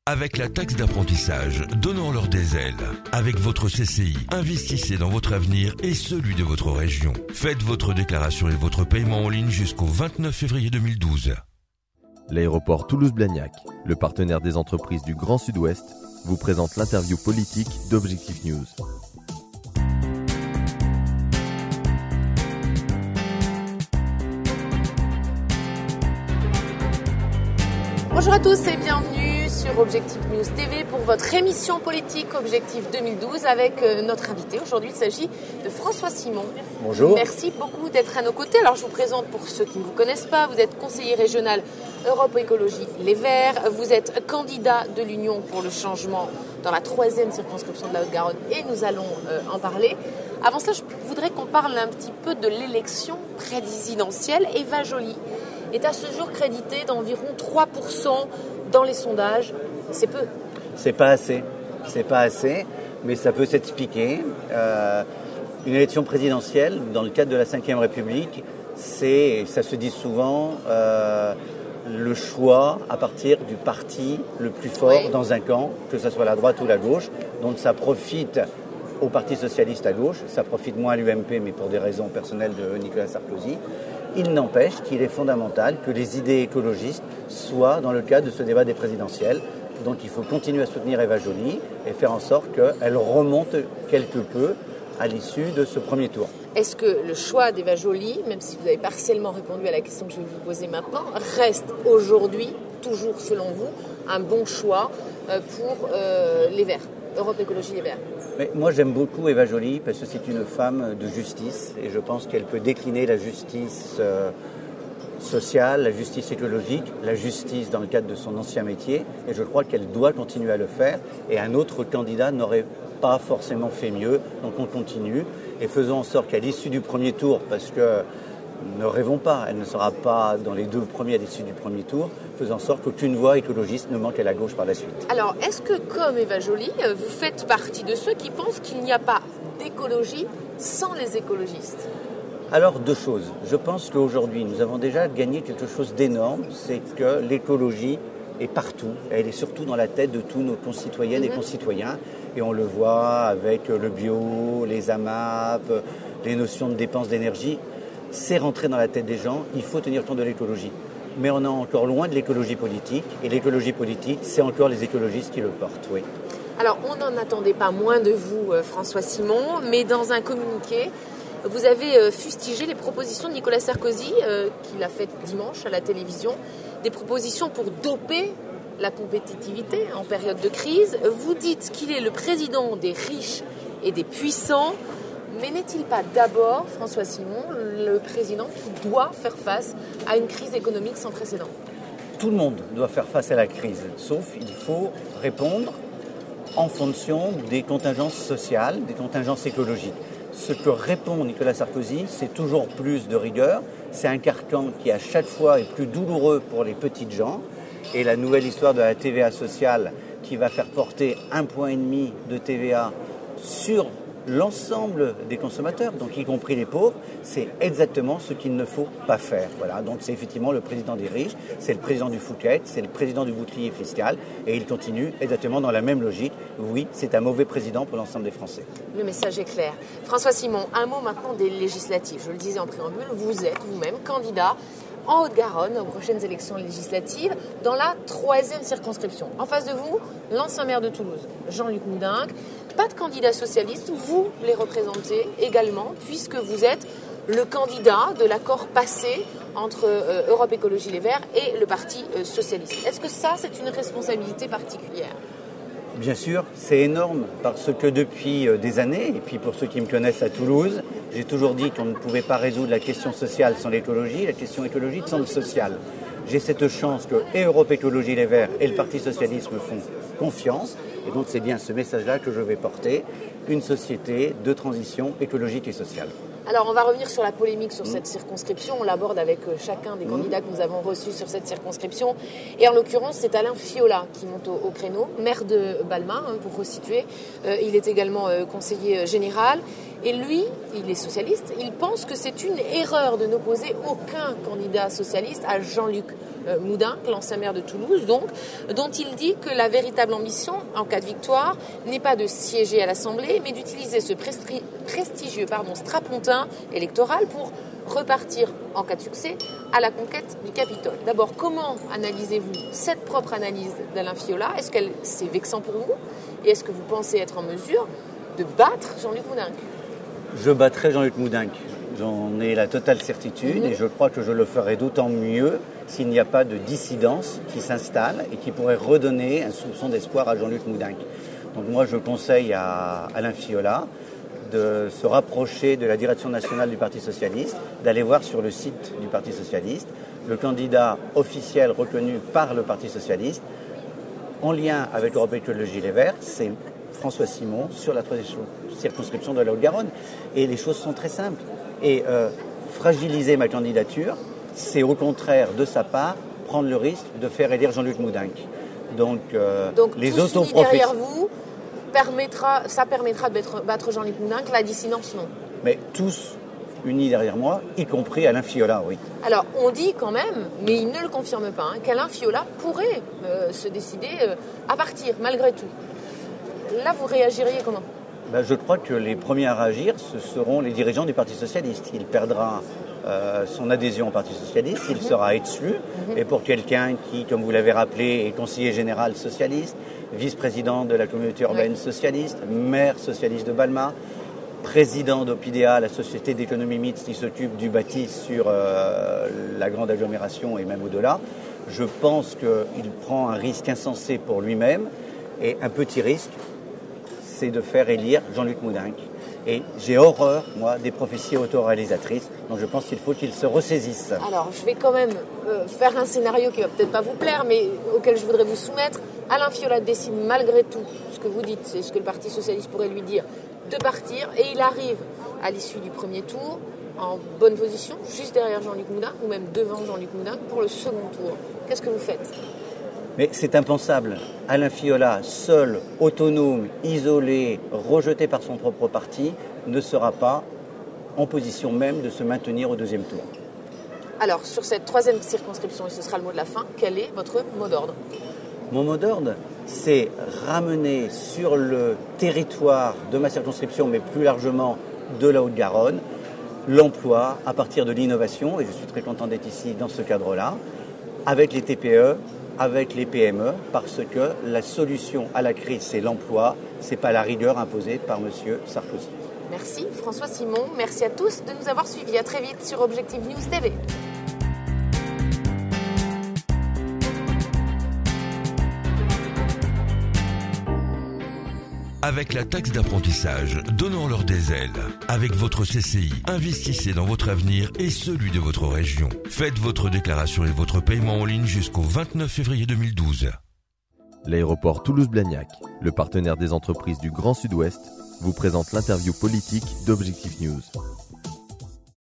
Avec la taxe d'apprentissage, donnons-leur des ailes. Avec votre CCI, investissez dans votre avenir et celui de votre région. Faites votre déclaration et votre paiement en ligne jusqu'au 29 février 2012. L'aéroport Toulouse-Blagnac, le partenaire des entreprises du Grand Sud-Ouest, vous présente l'interview politique d'Objectif News. Bonjour à tous et bienvenue sur Objectif News TV pour votre émission politique Objectif 2012 avec notre invité. Aujourd'hui, il s'agit de François Simon. Bonjour. Merci beaucoup d'être à nos côtés. Alors, je vous présente pour ceux qui ne vous connaissent pas. Vous êtes conseiller régional Europe Écologie Les Verts. Vous êtes candidat de l'Union pour le changement dans la 3e circonscription de la Haute-Garonne et nous allons en parler. Avant cela, je voudrais qu'on parle un petit peu de l'élection présidentielle. Eva Joly est à ce jour créditée d'environ 3% dans les sondages. C'est peu. C'est pas assez, mais ça peut s'expliquer. Une élection présidentielle, dans le cadre de la Ve République, ça se dit souvent, le choix à partir du parti le plus fort dans un camp, que ce soit la droite ou la gauche. Donc ça profite au Parti socialiste à gauche, ça profite moins à l'UMP, mais pour des raisons personnelles de Nicolas Sarkozy. Il n'empêche qu'il est fondamental que les idées écologistes soient dans le cadre de ce débat des présidentielles. Donc il faut continuer à soutenir Eva Joly et faire en sorte qu'elle remonte quelque peu à l'issue de ce premier tour. Est-ce que le choix d'Eva Joly, même si vous avez partiellement répondu à la question que je vais vous poser maintenant, reste aujourd'hui, toujours selon vous, un bon choix pour les Verts, Europe Écologie Les Verts? Mais moi j'aime beaucoup Eva Joly parce que c'est une femme de justice et je pense qu'elle peut décliner la justice sociale, la justice écologique, la justice dans le cadre de son ancien métier et je crois qu'elle doit continuer à le faire et un autre candidat n'aurait pas forcément fait mieux. Donc on continue et faisons en sorte qu'à l'issue du premier tour, parce que ne rêvons pas, elle ne sera pas dans les deux premiers à l'issue du premier tour, faisons en sorte qu'aucune voix écologiste ne manque à la gauche par la suite. Alors, est-ce que, comme Eva Joly, vous faites partie de ceux qui pensent qu'il n'y a pas d'écologie sans les écologistes? Alors, deux choses. Je pense qu'aujourd'hui, nous avons déjà gagné quelque chose d'énorme, c'est que l'écologie est partout. Elle est surtout dans la tête de tous nos concitoyennes et concitoyens. Et on le voit avec le bio, les AMAP, les notions de dépenses d'énergie. C'est rentré dans la tête des gens, il faut tenir compte de l'écologie. Mais on est encore loin de l'écologie politique. Et l'écologie politique, c'est encore les écologistes qui le portent, oui. Alors, on n'en attendait pas moins de vous, François Simon, mais dans un communiqué, vous avez fustigé les propositions de Nicolas Sarkozy, qu'il a faites dimanche à la télévision, des propositions pour doper la compétitivité en période de crise. Vous dites qu'il est le président des riches et des puissants. Mais n'est-il pas d'abord, François Simon, le président qui doit faire face à une crise économique sans précédent? Tout le monde doit faire face à la crise, sauf il faut répondre en fonction des contingences sociales, des contingences écologiques. Ce que répond Nicolas Sarkozy, c'est toujours plus de rigueur. C'est un carcan qui à chaque fois est plus douloureux pour les petites gens. Et la nouvelle histoire de la TVA sociale qui va faire porter 1,5 point de TVA sur l'ensemble des consommateurs, donc y compris les pauvres, c'est exactement ce qu'il ne faut pas faire. Voilà, donc c'est effectivement le président des riches, c'est le président du Fouquet, c'est le président du bouclier fiscal, et il continue exactement dans la même logique. Oui, c'est un mauvais président pour l'ensemble des Français. Le message est clair. François Simon, un mot maintenant des législatives. Je le disais en préambule, vous êtes vous-même candidat en Haute-Garonne aux prochaines élections législatives dans la 3e circonscription. En face de vous, l'ancien maire de Toulouse, Jean-Luc Moudingue. Pas de candidat socialiste, vous les représentez également puisque vous êtes le candidat de l'accord passé entre Europe Écologie Les Verts et le Parti socialiste. Est-ce que ça, c'est une responsabilité particulière ? Bien sûr, c'est énorme parce que depuis des années, et puis pour ceux qui me connaissent à Toulouse, j'ai toujours dit qu'on ne pouvait pas résoudre la question sociale sans l'écologie, la question écologique sans le social. J'ai cette chance que et Europe Écologie Les Verts et le Parti socialiste me font confiance, et donc c'est bien ce message-là que je vais porter, une société de transition écologique et sociale. Alors, on va revenir sur la polémique sur cette circonscription. On l'aborde avec chacun des candidats que nous avons reçus sur cette circonscription. Et en l'occurrence, c'est Alain Fiola qui monte au créneau, maire de Balma, pour resituer. Il est également conseiller général. Et lui, il est socialiste. Il pense que c'est une erreur de n'opposer aucun candidat socialiste à Jean-Luc Moudenc, l'ancien maire de Toulouse, donc, dont il dit que la véritable ambition, en cas de victoire, n'est pas de siéger à l'Assemblée, mais d'utiliser ce prestigieux strapontin électoral pour repartir, en cas de succès, à la conquête du Capitole. D'abord, comment analysez-vous cette propre analyse d'Alain Fiola ? Est-ce que c'est vexant pour vous ? Et est-ce que vous pensez être en mesure de battre Jean-Luc Moudenc ? Je battrai Jean-Luc Moudenc. J'en ai la totale certitude et je crois que je le ferai d'autant mieux s'il n'y a pas de dissidence qui s'installe et qui pourrait redonner un soupçon d'espoir à Jean-Luc Moudenc. Donc moi, je conseille à Alain Fiola de se rapprocher de la direction nationale du Parti socialiste, d'aller voir sur le site du Parti socialiste le candidat officiel reconnu par le Parti socialiste en lien avec Europe Écologie Les Verts, c'est François Simon sur la troisième circonscription de la Haute-Garonne. Et les choses sont très simples. Et fragiliser ma candidature, c'est au contraire de sa part prendre le risque de faire élire Jean-Luc Moudenc. Donc les autoprofessions derrière vous ça permettra de battre Jean-Luc Moudenc, la dissidence non. Mais tous unis derrière moi, y compris Alain Fiola, oui. Alors on dit quand même, mais il ne le confirme pas, qu'Alain Fiola pourrait se décider à partir malgré tout. Là vous réagiriez comment ? Je crois que les premiers à réagir, ce seront les dirigeants du Parti socialiste. Il perdra son adhésion au Parti socialiste, il sera exclu. Et pour quelqu'un qui, comme vous l'avez rappelé, est conseiller général socialiste, vice-président de la communauté urbaine socialiste, maire socialiste de Balma, président d'Opidea, la société d'économie mixte qui s'occupe du bâti sur la grande agglomération et même au-delà, je pense qu'il prend un risque insensé pour lui-même et un petit risque, c'est de faire élire Jean-Luc Moudenc. Et j'ai horreur, moi, des prophéties autoréalisatrices. Donc je pense qu'il faut qu'il se ressaisisse. Alors, je vais quand même faire un scénario qui va peut-être pas vous plaire, mais auquel je voudrais vous soumettre. Alain Fiola décide malgré tout, ce que vous dites, c'est ce que le Parti socialiste pourrait lui dire, de partir. Et il arrive à l'issue du premier tour en bonne position, juste derrière Jean-Luc Moudenc, ou même devant Jean-Luc Moudenc pour le second tour. Qu'est-ce que vous faites ? Mais c'est impensable. Alain Fiola, seul, autonome, isolé, rejeté par son propre parti, ne sera pas en position même de se maintenir au deuxième tour. Alors, sur cette troisième circonscription, et ce sera le mot de la fin, quel est votre mot d'ordre ? Mon mot d'ordre, c'est ramener sur le territoire de ma circonscription, mais plus largement de la Haute-Garonne, l'emploi à partir de l'innovation, et je suis très content d'être ici dans ce cadre-là, avec les TPE, avec les PME, parce que la solution à la crise, c'est l'emploi, c'est pas la rigueur imposée par M. Sarkozy. Merci François Simon, merci à tous de nous avoir suivis. À très vite sur Objectif News TV. Avec la taxe d'apprentissage, donnons-leur des ailes. Avec votre CCI, investissez dans votre avenir et celui de votre région. Faites votre déclaration et votre paiement en ligne jusqu'au 29 février 2012. L'aéroport Toulouse-Blagnac, le partenaire des entreprises du Grand Sud-Ouest, vous présente l'interview politique d'Objectif News.